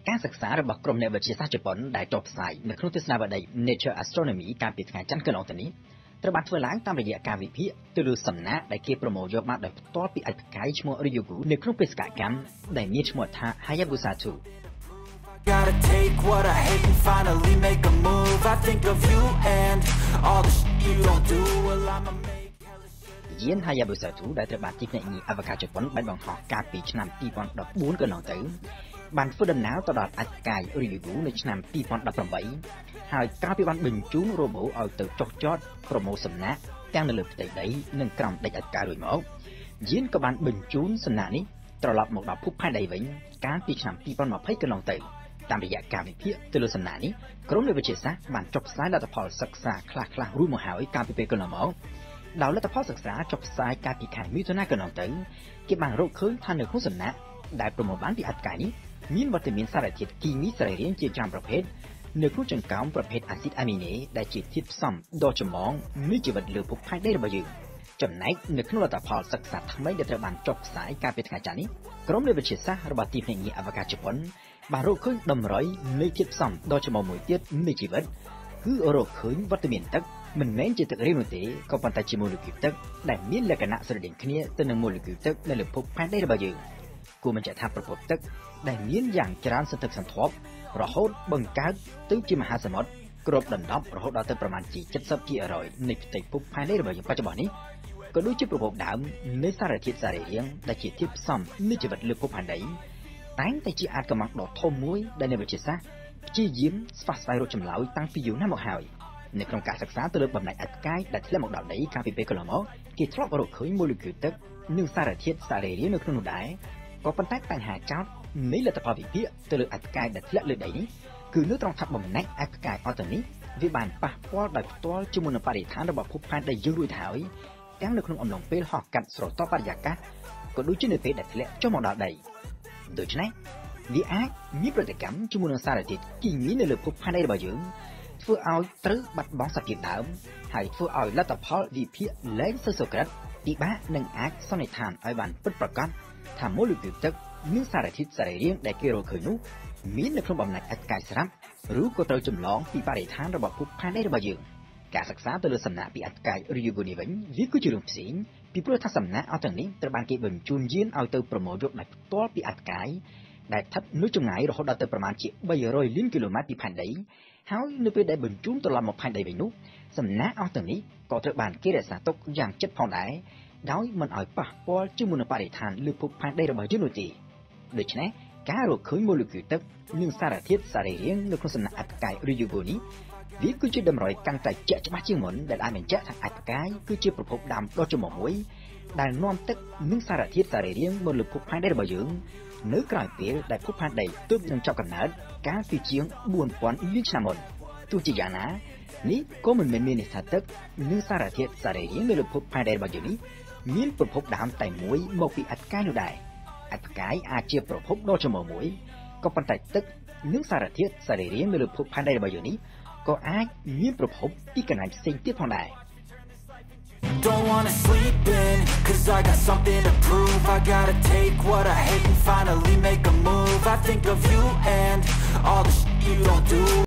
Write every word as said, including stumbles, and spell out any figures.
ការសិក្សារបស់ក្រុមអ្នកវិទ្យាសាស្ត្រជប៉ុនដែលចុះផ្សាយនៅក្នុងទស្សនាវដ្តី Nature Astronomy កាលពីថ្ងៃច័ន្ទកន្លងទៅនេះត្រូវបានធ្វើឡើងតាមរយៈការវិភាគទៅលើសំណាកដែលគេប្រមូលយកមកដោយផ្ទាល់ពីអត្តកាយឈ្មោះ Ryugu នៅក្នុងបេសកកម្មដែលមានឈ្មោះថា Hayabusa two Gotta take what I hate and finally make a move. I think of you and all the shit you don't do. Well, I'ma make hella shit. យាន Hayabusa two ដែលត្រូវបានទីភ្នាក់ងារអវកាសជប៉ុនបានបង្ហោះកាលពីឆ្នាំtwo thousand fourteenកន្លងទៅបានធ្វើដំណើរទៅដល់អត្តកាយ Ryugu នៅឆ្នាំtwo thousand eighteenហើយក្រោយពីបានបញ្ជូនរ៉ូបូឲ្យទៅចុះចតប្រមូលសំណាកទាំងនៅលើផ្ទៃដីនិងក្រោមដីអត្តកាយរួចមកយានក៏បានបញ្ជូនសំណាកនេះត្រឡប់មកដល់ភពផែនដីវិញកាលពីឆ្នាំtwo thousand twentyកន្លងទៅតាមរយៈការវិភាគទៅលើសំណាកនេះក្រុមអ្នកវិទ្យាសាស្ត្របានចុះផ្សាយលទ្ធផលសិក្សាខ្លះៗរួចមកហើយកាលពីពេលកន្លងមកដោយលទ្ធផលសិក្សាចុះផ្សាយកាលពីខែមិថុនាកន្លងទៅគេបានរកឃើញថានៅក្នុងសំណាកដែលប្រមូលបានពីអត្តកាយនេះមានវត្តមានសារធាតុគីមីសរីរាង្គជាច្រើនប្រភេទនៅក្នុងចង្កោមប្រភេទអាស៊ីតអាមីណេដែលជាធាតុផ្សំដ៏ចម្បងនៃជីវិតលើភពផែនដីរបស់យើងចំណែកនៅក្នុងលទ្ធផលសិក្សាថ្មីដែលត្រូវបានចុះផ្សាយកាលពីថ្ងៃច័ន្ទនេះក្រុមអ្នកវិទ្យាសាស្ត្ររបស់ទីភ្នាក់ងារអវកាសជប៉ុនបានរកឃើញតម្រុយនៃធាតុផ្សំដ៏ចម្បងមួយទៀតនៃជីវិតគឺរកឃើញវត្តមានទឹកមិនមែនជាទឹករាវនោះទេក៏ប៉ុន្តែជាម៉ូលេគុលទឹកដែលមានលក្ខណៈស្រដៀងគ្នាទៅនឹងម៉ូលេគុលទឹកនៅលើភពផែនដីរបស់យើងគួរបញ្ជាក់ថាប្រភពទឹកដែលមានយ៉ាងច្រើនសន្ធឹកសន្ធាប់រហូតបង្កើតទៅជាមហាសមុទ្រគ្របដណ្ដប់រហូតដល់ទៅប្រមាណជាseventy percentនៃផ្ទៃភពផែនដីរបស់យើងបច្ចុប្បន្ននេះក៏ដូចជាប្រភពដើមនៃសារធាតុសរីរាង្គដែលជាធាតុផ្សំនៃជីវិតលើភពផែនដីតែងតែជាអាចកម្លាំងដ៏ធំមួយដែលអ្នកវិទ្យាសាស្ត្រព្យាយាមស្វះស្វែងរកចម្លើយតាំងពីយូរណាស់មកហើយនៅក្នុងការសិក្សាទៅលើបំណែកអត្តកាយដែលធ្លាក់មកដល់ដីកាលពីពេលកន្លងមកគេធ្លាប់រកឃើញម៉ូលេគុលទឹកនិងសារធាតុសរីរាង្គនៅក្នុងនោះដែរក៏ប៉ុន្តែបញ្ហាចោទនៃលទ្ធផលវិភាគទៅលើអត្តកាយដែលធ្លាក់លើដីនេះគឺនៅត្រង់ថាបំណែកអត្តកាយអត់ទៅនេះវាបានប៉ះពាល់ដោយផ្ទាល់ជាមួយនឹងបរិស្ថានរបស់ភពផែនដីយើងរួចហើយទាំងនៅក្នុងអំឡុងពេលហោះកាត់ស្រទាប់បរិយាកាសក៏ដូចជានៅពេលដែលធ្លាក់ចុះមកដល់ដីដូច្នេះវាអាចមានប្រតិកម្មជាមួយនឹងសារធាតុគីមីនៅលើភពផែនដីរបស់យើងធ្វើឲ្យត្រូវបាត់បង់សភាពដើមហើយធ្វើឲ្យលទ្ធផលវិភាគលែងសូវសុក្រិតពិបាកនឹងអាចសន្និដ្ឋានឲ្យបានពិតប្រាកដថាម៉ូលេគុលទឹកនិងសារធាតុសរីរាង្គដែលគេរកឃើញនោះមាននៅក្នុងបំណែកអត្តកាយស្រាប់ឬក៏ត្រូវចម្លងពីបរិស្ថានរបស់ភពផែនដីរបស់យើងការសិក្សាទៅលើសំណាក់ពីអត្តកាយ Ryugu នេះវិញវាគឺជារឿងផ្សេងពីព្រោះថាសំណាក់អស់ទាំងនេះត្រូវបានគេបញ្ជូនយានឲ្យទៅប្រមូលយកដោយផ្ទាល់ពីអត្តកាយដែលស្ថិតនៅចម្ងាយរហូតដល់ទៅប្រមាណជាthree hundredលានគីឡូម៉ែត្រពីផែនដីហើយនៅពេលដែលបញ្ជូនត្រឡប់មកផែនដីវិញនោះសំណាក់អស់ទាំងនេះក៏ត្រូវបានគេរក្សាទុកយ៉ាងជិតផងដែរដោយមិនឲ្យប៉ះពាល់ជាមួយនឹងបរិស្ថានលើភពផែនដីរបស់យើងនោះទេដូច្នេះការរកឃើញម៉ូលេគុលទឹកនិងសារធាតុសរីរាង្គនៅក្នុងសំណាក់អត្តកាយ Ryugu នេះវាគឺជាតម្រុយកាន់តែជាក់ច្បាស់ជាងមុនដែលអាចបញ្ជាក់ថាអត្តកាយគឺជាប្រភពដើមដ៏ចម្បងមួយដែលនាំទឹកនិងសារធាតុសរីរាង្គមកលើភពផែនដីរបស់យើងនៅក្រោយពេលដែលភពផែនដីទើបនឹងចាប់កំណើតកាលពីជាងfour thousandលានឆ្នាំមុនទោះជាយ៉ាងណានេះក៏មិនមែនមានន័យថាទឹកនិងសារធាតុសរីរាង្គនៅលើភពផែនដីរបស់យើងនេះមានប្រភពដើមតែមួយមកពីអត្តកាយនោះដែរអត្តកាយអាចជាប្រភពដ៏ចម្បងមួយក៏ប៉ុន្តែទឹកនិងសារធាតុសរីរាង្គនៅលើភពផែនដីរបស់យើងនេះក៏អាចមានប្រភពពីកន្លែងផ្សេងទៀតផងដែរ Don't wanna sleep in, cause I got something to prove. I gotta take what I hate and finally make a move. I think of you and all the shit you don't do.